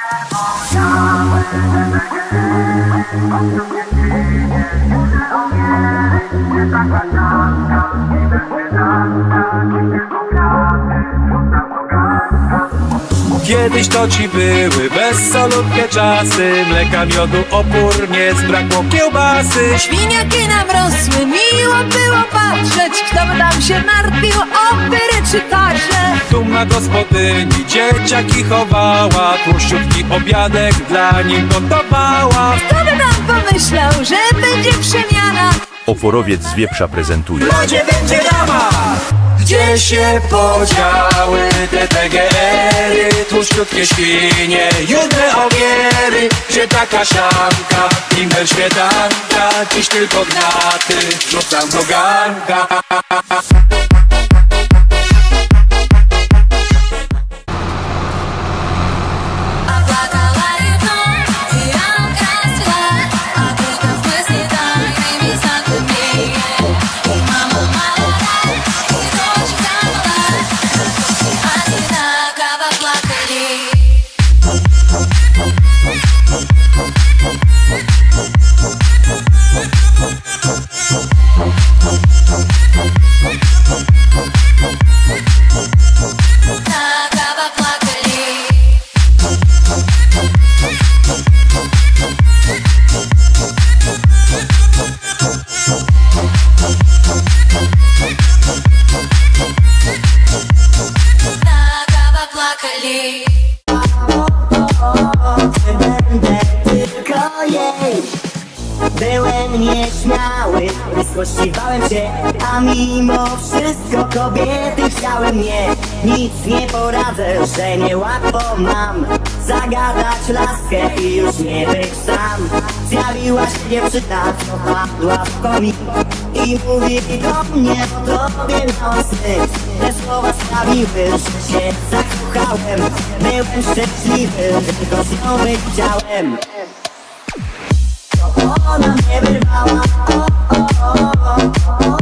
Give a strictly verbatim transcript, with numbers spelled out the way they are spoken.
Kiedyś to ci były bezsolutnie czasy, mleka, miodu, opór, nie zbrakło kiełbasy. Świniaki nam rosły, miło było patrzeć, kto by tam się martwił o pyry czy kasze. Dumna gospodyni dzieciaki chowała, tłuszczutki obiadek dla nich gotowała. Kto by nam pomyślał, że będzie przemiana? Oforowiec z Wieprza prezentuje. W lodzie będzie rama! Gdzie się podziały te P G R-y, tłuszczutkie świnie, judne ogiery? Gdzie taka szamka, imbel, śmietanka, dziś tylko gnaty, rzucam do garnka. Byłem nieśmiały, złościwałem się, a mimo wszystko kobiety chciały mnie. Nic nie poradzę, że niełatwo mam zagadać laskę i już nie być sam. Zjawiła się dziewczyna, co padła w komik i mówi do mnie, o tobie miałam sny. Te słowa sprawiły, że się zakochałem. Byłem szczęśliwy, tylko z nią być chciałem. Ona mnie wyrwała, o, o, o, o.